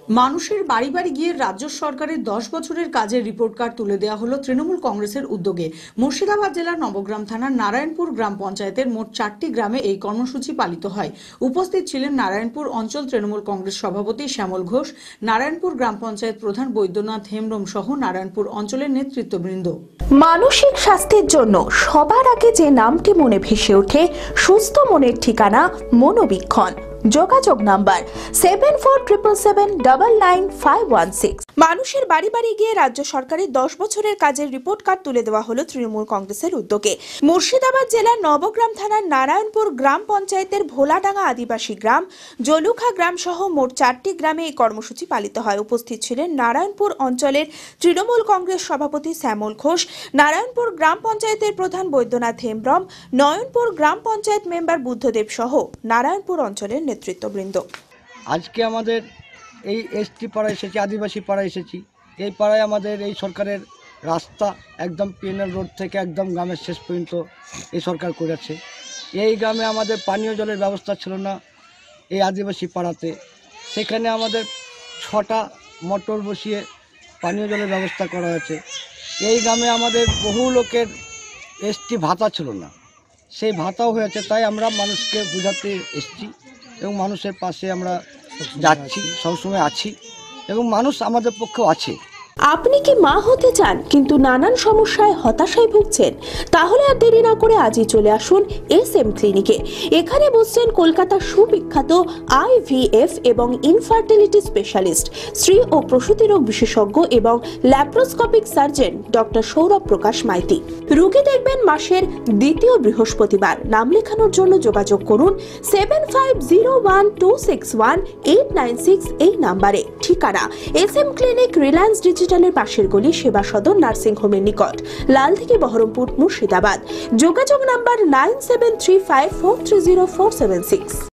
মানুষের বাড়ি বাড়ি গিয়ে রাজ্য সরকারের 10 বছরের কাজের রিপোর্ট কার্ড তুলে দেওয়া হলো তৃণমূল কংগ্রেসের উদ্যোগে। মুর্শিদাবাদ জেলার নবগ্রাম থানার নারায়ণপুর গ্রাম পঞ্চায়েতের মোট 4টি গ্রামে এই কর্মসূচি পালিত হয়। উপস্থিত ছিলেন নারায়ণপুর অঞ্চল তৃণমূল কংগ্রেস সভাপতি শ্যামল ঘোষ, নারায়ণপুর গ্রাম পঞ্চায়েত প্রধান বৈদ্যনাথ হেমব্রম সহ নারায়ণপুর অঞ্চলের নেতৃত্ববৃন্দ। মানসিক স্বাস্থ্যের জন্য সবার আগে যে নামটি মনে ভেসে ওঠে, সুস্থ মনের ঠিকানা মনোবীক্ষণ। যোগাযোগ নাম্বার 7477799516। মানুষের বাড়ি বাড়ি গিয়ে রাজ্য সরকারের 10 বছরের কাজের রিপোর্ট কার্ড তুলে দেওয়া হলো তৃণমূল কংগ্রেসের উদ্যোগে। মুর্শিদাবাদ জেলার নবগ্রাম থানার নারায়ণপুর গ্রাম পঞ্চায়েতের ভোলাডাঙ্গা আদিবাসী গ্রাম, জলুখা গ্রাম সহ মোট 4টি গ্রামে এই কর্মসূচি পালিত হয়। উপস্থিত ছিলেন নারায়ণপুর অঞ্চলের তৃণমূল কংগ্রেস সভাপতি শ্যামল ঘোষ, নারায়ণপুর গ্রাম পঞ্চায়েতের প্রধান বৈদ্যনাথ হেমব্রম, নয়নপুর গ্রাম পঞ্চায়েত মেম্বার বুদ্ধদেব সহ নারায়ণপুর অঞ্চলের নেতৃত্ববৃন্দ। আজকে আমাদের এই এসটি পাড়ায় এসেছি, আদিবাসী পাড়ায় এসেছি। এই পাড়ায় আমাদের এই সরকারের রাস্তা একদম পিএনএল রোড থেকে একদম গ্রামের শেষ পর্যন্ত এই সরকার করেছে। এই গ্রামে আমাদের পানীয় জলের ব্যবস্থা ছিল না এই আদিবাসী পাড়াতে। সেখানে আমাদের 6টা মোটর বসিয়ে পানীয় জলের ব্যবস্থা করা হয়েছে। এই গ্রামে আমাদের বহু লোকের এসটি ভাতা ছিল না, সেই ভাতাও হয়েছে। তাই আমরা মানুষকে বোঝাতে এসেছি এবং মানুষের পাশে আমরা যাচ্ছি, সবসময় আছি এবং মানুষ আমাদের পক্ষেও আছে। আপনি কি মা হতে চান কিন্তু নানান সমস্যায় হতাশায় ভুগছেন? তাহলে আর দেরি না করে আজই চলে আসুন SM ক্লিনিকে। এখানে বসছেন কলকাতার সুবিখ্যাত IVF এবং ইনফার্টিলিটি স্পেশালিস্ট, স্ত্রী ও প্রসূতি রোগ বিশেষজ্ঞ এবং laparoscopic surgeon doctor Sourav Prakash Maity. রোগী দেখবেন মাসের দ্বিতীয় বৃহস্পতিবার। নাম লেখানোর জন্য যোগাযোগ করুন 7501261896 এই নাম্বারে। ঠিকানা SM ক্লিনিক, রিলায়েন্স ডিজিটালের পাশের গলি, সেবা সদন, নার্সিং হোমের নিকট, লালদিঘি, বহরমপুর, মুর্শিদাবাদ। যোগাযোগ নাম্বার 9735430476।